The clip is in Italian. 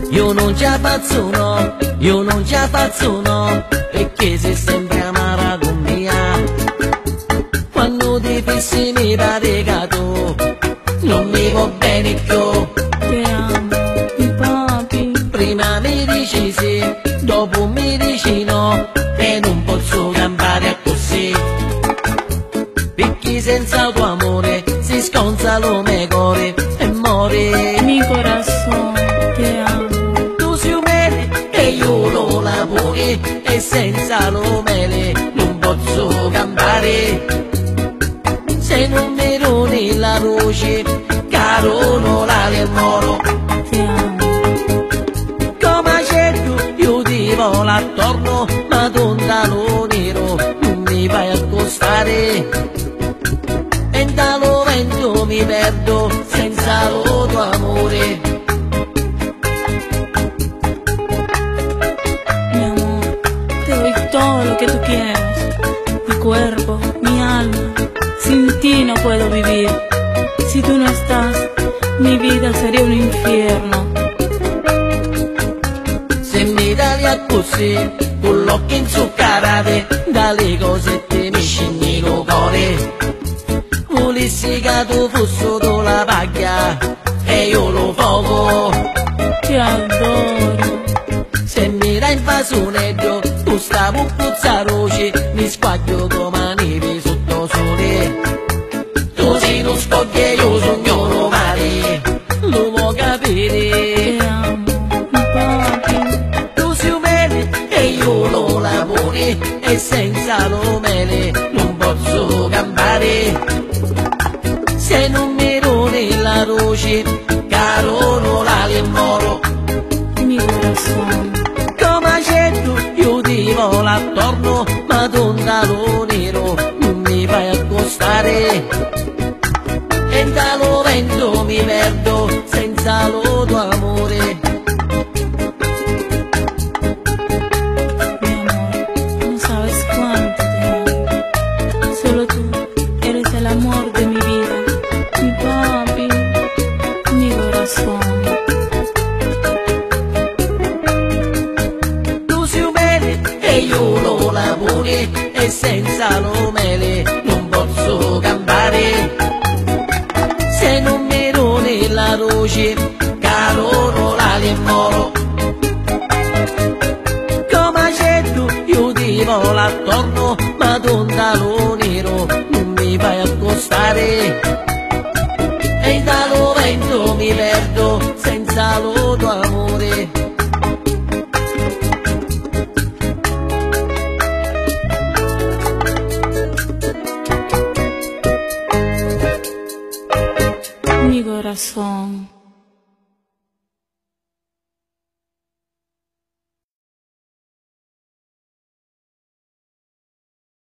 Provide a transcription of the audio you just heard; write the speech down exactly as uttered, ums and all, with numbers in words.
io non ci faccio no, io non ci faccio no, perché sei sempre amara con mia. Quando ti fissi mi pare che tu non mi va bene più. Te amo, mi papi. Prima mi dici sì, dopo mi dici no, e non posso campare così. Perché senza tuo amore si sconza lo mio cuore e muore. Mi corazón, te amo. Tu sei un mele e io lo lavori, e senza lo mele non posso campare. Se non mi doni la luce, caro non la del moro. Te amo. Come certo io ti vola attorno, ma donda lo nero non mi fai accostare. E dallo vento mi perdo senza lo tuo amore. Mi amor, te doy todo lo que tú quieras. Mi cuerpo, mi alma. Sin ti no puedo vivir. Si tú no estás, mi vida sería un infierno. Se mi dai a così, con l'occhio inzuccarate, dalle cosette mi scegli il cuore. Volessi che tu fossi tu la paglia, e io lo fuoco. Te adoro. Se mi dai il fasonetto, tu sta un puzzaroce, mi squaglio come neve sotto sole. Tu sei uno scoglio e io sogno lo mare, lo vuoi capire? Te amo, mi papi. Tu sei un mele e io lo lavori, e senza lo mele non posso campare. Se non mi doni la luce, caro non la del moro. Mi corazón. Come certo io ti vola attorno, ma donda lo nero non mi fai accostare. E dallo vento mi perdo senza lo tuo amore. Mi amor, no sabes cuánto te amo. Solo tú eres el amor de mi vida. Mi papi, mi corazón. Tu sei un mele e io lo lavori, e senza lo mele non posso campare. Se non mi doni la luce, caro non la del moro. Come certo io ti vola attorno, ma donda lo nero non mi fai accostare. E dallo vento mi perdo senza lo tuo amore. Mi corazón.